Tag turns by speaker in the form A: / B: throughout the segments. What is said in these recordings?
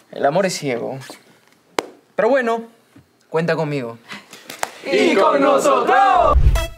A: El amor es ciego. Pero bueno, cuenta conmigo.
B: ¡Y con nosotros!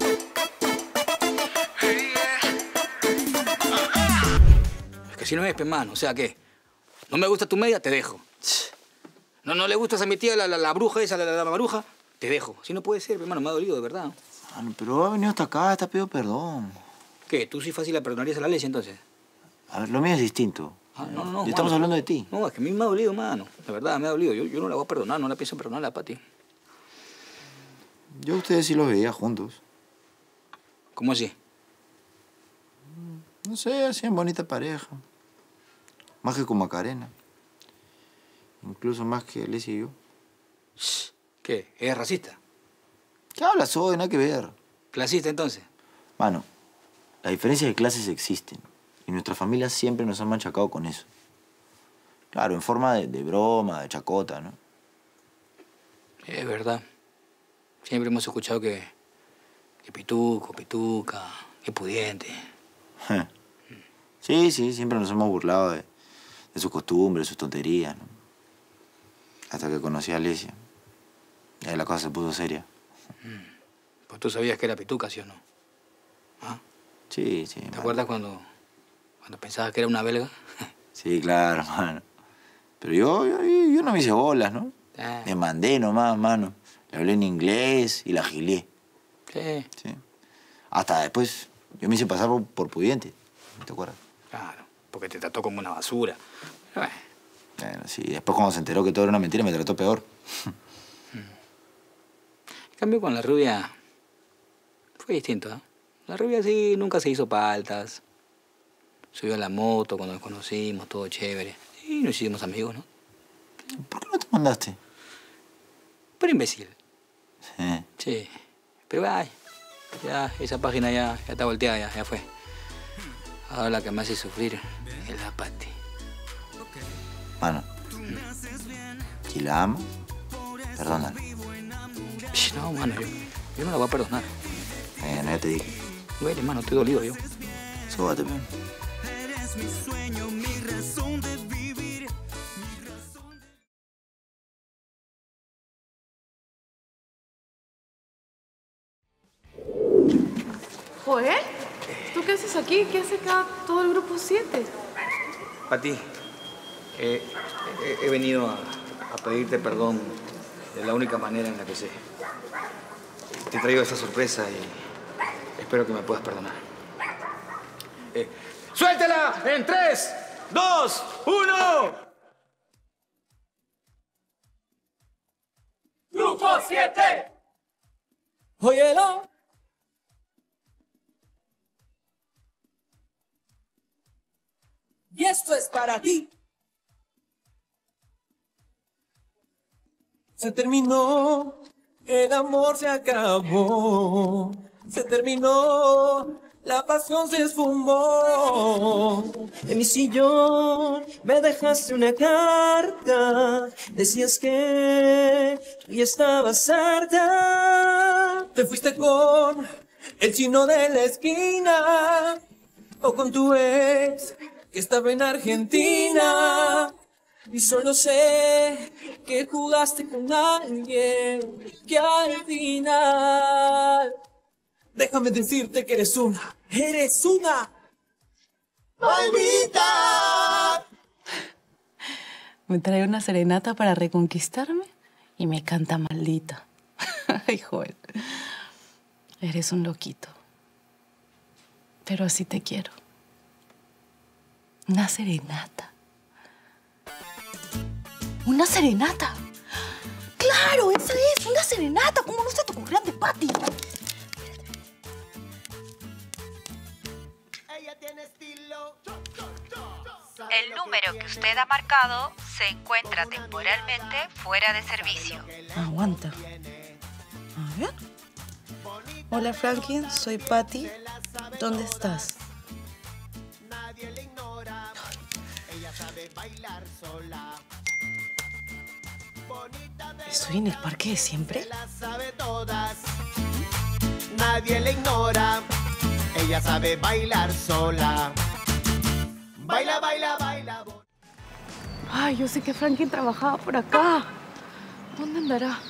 C: Es que si no es, pe, mano. O sea, ¿qué? No me gusta tu media, te dejo. No le gustas a mi tía la bruja esa, la maruja, te dejo. Si no puede ser, pe, mano, me ha dolido, de verdad.
D: Mano, pero ha venido hasta acá, te ha pedido perdón.
C: ¿Qué? ¿Tú sí fácil la perdonarías a la leche, entonces?
D: A ver, lo mío es distinto.
C: No,
D: Y estamos
C: mano.
D: hablando de ti.
C: No, es que a mí me ha dolido, mano. De verdad, me ha dolido. Yo no la voy a perdonar, no la pienso perdonar a Pati.
D: Yo a ustedes sí los veía juntos.
C: ¿Cómo así?
D: No sé, hacían bonita pareja. Más que con Macarena. Incluso más que Alicia y yo.
C: ¿Qué? ¿Es racista?
D: ¿Qué hablas hoy? Nada que ver.
C: ¿Clasista, entonces?
D: Mano, las diferencias de clases existen. Y nuestras familias siempre nos han machacado con eso. Claro, en forma de broma, de chacota, ¿no?
C: Es verdad. Siempre hemos escuchado que pituco, pituca, que pudiente.
D: Sí, siempre nos hemos burlado de sus costumbres, de sus tonterías, ¿no? Hasta que conocí a Alicia. Y ahí la cosa se puso seria.
C: Pues tú sabías que era pituca, ¿sí o no? ¿Ah?
D: Sí.
C: ¿Te acuerdas cuando pensabas que era una belga?
D: Sí, claro, mano. Pero yo no me hice bolas, ¿no? Me mandé nomás, mano. Le hablé en inglés y la gilé.
C: Sí.
D: Hasta después yo me hice pasar por pudiente. ¿Te acuerdas?
C: Claro, porque te trató como una basura. Pero
D: Bueno, sí. Después cuando se enteró que todo era una mentira me trató peor.
C: En cambio, con la rubia fue distinto, ¿eh? La rubia sí nunca se hizo paltas. Subió a la moto cuando nos conocimos, todo chévere. Y nos hicimos amigos, ¿no?
D: ¿Por qué no te mandaste?
C: Pero imbécil.
D: Sí.
C: Sí. Pero ay, ya esa página ya está volteada, ya fue. Ahora la que me hace sufrir es la Pati.
D: Mano, si la ama, perdónala.
C: No, mano, yo no la voy a perdonar.
D: Bueno, ya te dije.
C: Duele, mano, estoy dolido yo.
D: Sóbate, man.
E: Eres mi sueño, mi razón de vivir.
F: Joel, ¿tú qué haces aquí? ¿Qué hace acá todo el grupo 7?
C: Pati, he venido a pedirte perdón de la única manera en la que sé. Te he traído esta sorpresa y espero que me puedas perdonar. ¡Suéltela! ¡En 3, 2, 1!
B: ¡Grupo 7!
E: Óyelo. Y esto es para ti. Se terminó, el amor se acabó. Se terminó, la pasión se esfumó. En mi sillón me dejaste una carta. Decías que tú ya estabas harta. Te fuiste con el chino de la esquina. O con tu ex que estaba en Argentina. Y solo sé que jugaste con alguien que al final, déjame decirte que eres una maldita.
F: Me trae una serenata para reconquistarme y me canta maldita. Ay, Joel, eres un loquito. Pero así te quiero. Una serenata. ¡Una serenata! ¡Claro! ¡Esa es! ¡Una serenata! ¿Cómo no se te ocurrió de Pati?
G: El número que usted ha marcado se encuentra temporalmente fuera de servicio.
F: Aguanta. A ver. Hola, Franklin. Soy Pati. ¿Dónde estás? ¿Estoy en el parque de siempre?
E: Nadie le ignora, ella sabe bailar sola. Baila, baila, baila.
F: Ay, yo sé que Franklin trabajaba por acá. ¿Dónde andará?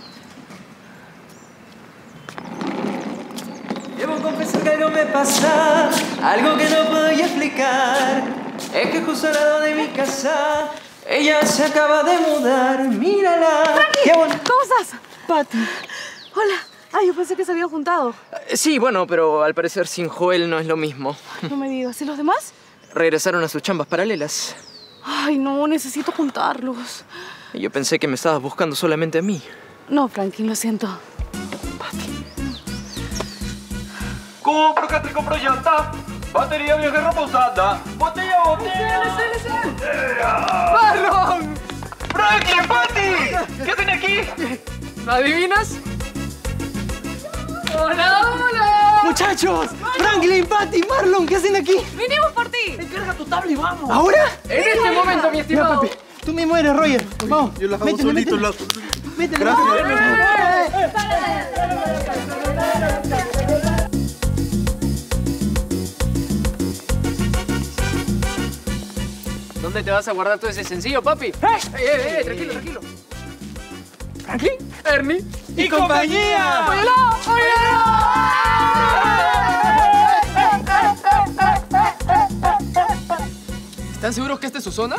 E: Debo confesar que algo me pasa, algo que no puedo ya explicar. Es que justo al lado de mi casa, ella se acaba de mudar. Mírala.
F: ¡Franklin!
E: ¡Qué bueno!
F: ¿Cómo estás? Pati. Hola. Ay, yo pensé que se habían juntado.
A: Sí, bueno, pero al parecer sin Joel no es lo mismo.
F: No me digas. ¿Y los demás?
A: Regresaron a sus chambas paralelas.
F: Ay, no, necesito juntarlos.
A: Y yo pensé que me estabas buscando solamente a mí.
F: No, Franklin, lo siento.
B: Compro Catri, compro llanta. Batería vieja y reposada. Botella, botella.
A: ¡Marlon!
B: ¡Franklin, Pati! ¿Qué hacen aquí?
A: ¿Adivinas?
F: ¡Hola, hola!
E: Muchachos, Franklin, Patty, Marlon, ¿qué hacen aquí?
F: ¡Vinimos por ti!
E: Carga tu tabla y vamos. ¿Ahora?
A: En este momento, mi estimado.
E: Mira, papi, tú mismo eres Roger. Vamos. Yo la hago solito, loco. Métele,
A: ¿Dónde te vas a guardar todo ese sencillo, papi? Tranquilo, tranquilo. ¿Franklin? ¿Ernie?
E: ¡Y compañía!
A: ¿Están seguros que esta es su zona?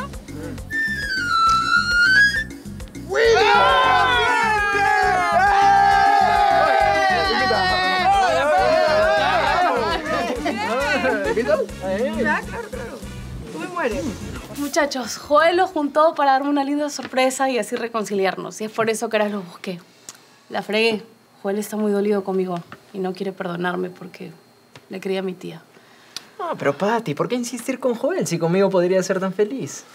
F: Muchachos, Joel los juntó para darme una linda sorpresa y así reconciliarnos. Y es por eso que ahora los busqué. La fregué. Joel está muy dolido conmigo y no quiere perdonarme porque le quería a mi tía.
A: No, pero Patty, ¿por qué insistir con Joel si conmigo podría ser tan feliz?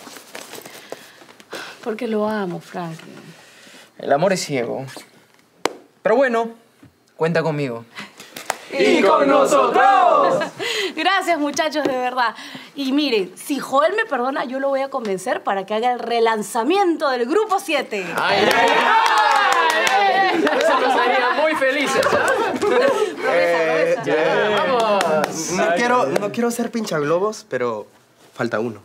F: Porque lo amo, Franklin.
A: El amor es ciego. Pero bueno, cuenta conmigo.
B: ¡Y con nosotros!
F: Gracias, muchachos, de verdad. Y miren, si Joel me perdona, yo lo voy a convencer para que haga el relanzamiento del Grupo 7.
A: ¡Ay, ay, ay! Eso nos haría muy felices, ¡Vamos!
H: No quiero ser pinchaglobos, pero falta uno.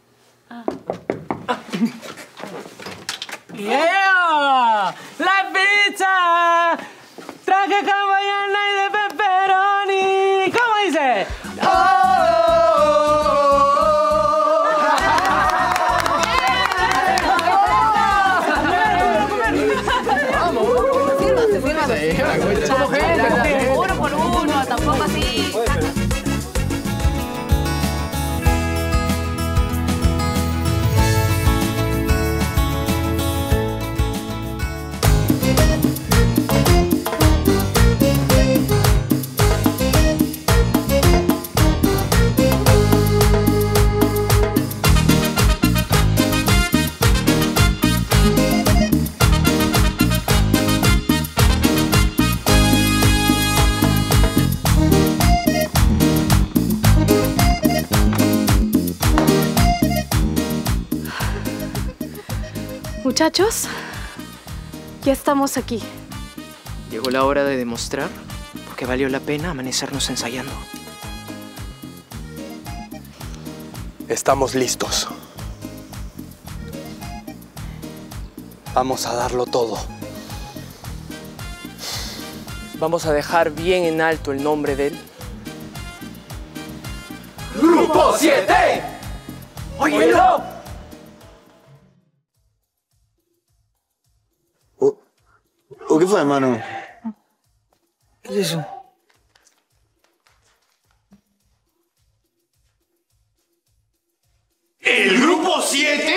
E: ¡Yeah! ¡La pizza! ¡Traje hawaiana y de pepperoni! ¿Cómo dice?
F: Uno por uno, tampoco así. Muchachos, ya estamos aquí.
A: Llegó la hora de demostrar por qué valió la pena amanecernos ensayando.
H: Estamos listos. Vamos a darlo todo.
E: Vamos a dejar bien en alto el nombre de él.
B: ¡Grupo 7! ¡Óyelo!
D: ¿O qué fue, hermano?
A: ¿Qué es eso?
B: ¿El Grupo 7?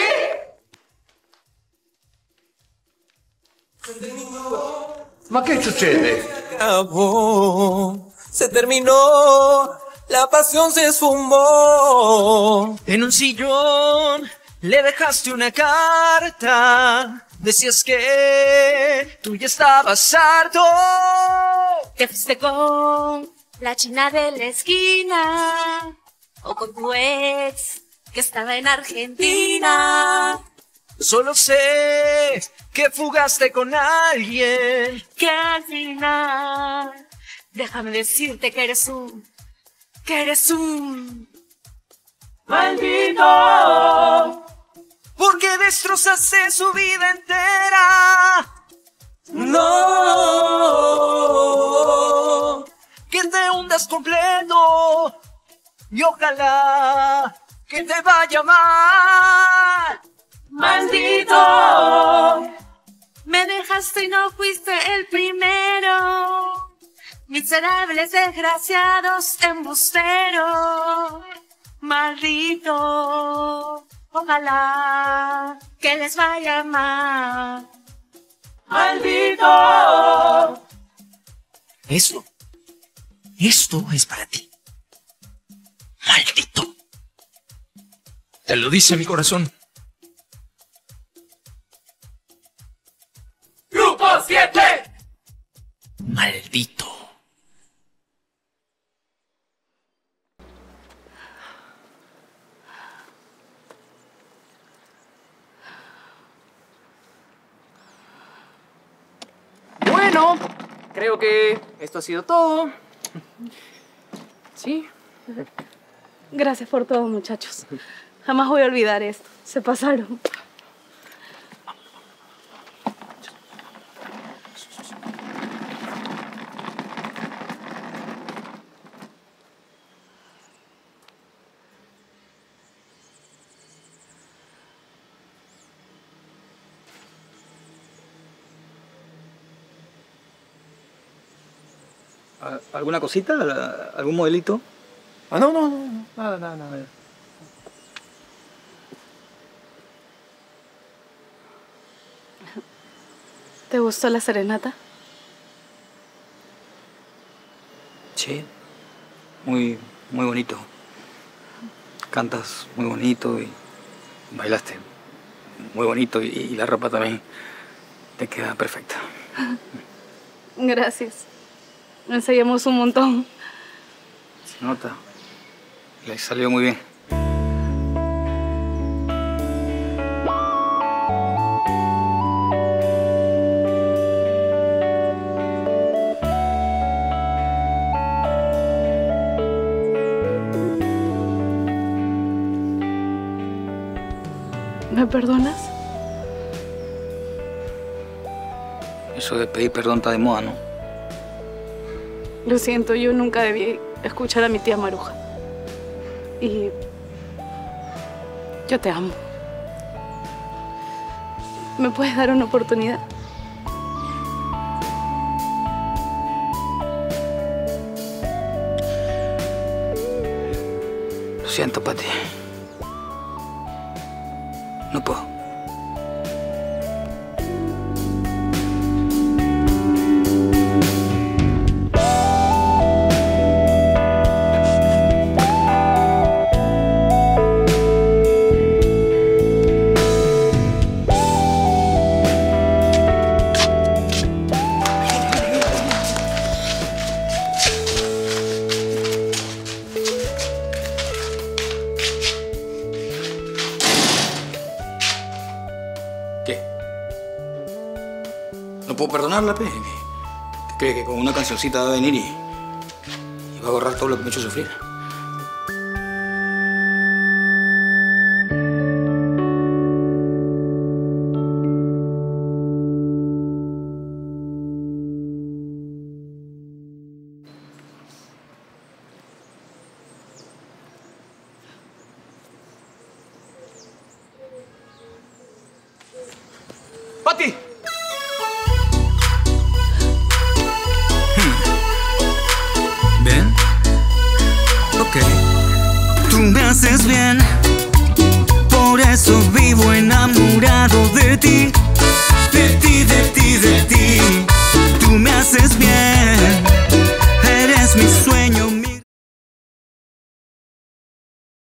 I: Ma che succede?
E: Acabó, se terminó, la pasión se esfumó. En un sillón le dejaste una carta. Decías que tú ya estabas harto.
J: Te fuiste con la china de la esquina o con tu ex que estaba en Argentina.
E: Solo sé que fugaste con alguien.
J: Que al final, déjame decirte que eres un
E: maldito. porque destrozaste su vida entera. No, que te hundas completo y ojalá que te vaya mal.
J: Maldito, me dejaste y no fuiste el primero. Miserables, desgraciados, embusteros. Maldito, ojalá que les vaya mal. Maldito.
E: Esto es para ti. Maldito.
I: Te lo dice mi corazón.
A: ¡Grupo 7!
E: Maldito.
A: Bueno, creo que esto ha sido todo. ¿Sí?
F: Gracias por todo, muchachos. Jamás voy a olvidar esto. Se pasaron.
C: ¿Alguna cosita? ¿Algún modelito?
I: Ah, no. Nada.
F: ¿Te gustó la serenata?
C: Sí. Muy bonito. Cantas muy bonito y bailaste muy bonito y la ropa también te queda perfecta.
F: Gracias. Ensayamos un montón.
C: Se nota. Le salió muy bien.
F: ¿Me perdonas?
C: Eso de pedir perdón está de moda, ¿no?
F: Lo siento, yo nunca debí escuchar a mi tía Maruja. Y yo te amo. ¿Me puedes dar una oportunidad?
C: Lo siento, Pati. No puedo. ¿Qué? ¿No puedo perdonarla, pe? ¿Qué cree que con una cancioncita va a venir y va a borrar todo lo que me ha hecho sufrir?
A: ¡Pati!
E: ¿Ven? Ok. Tú me haces bien, por eso vivo enamorado de ti.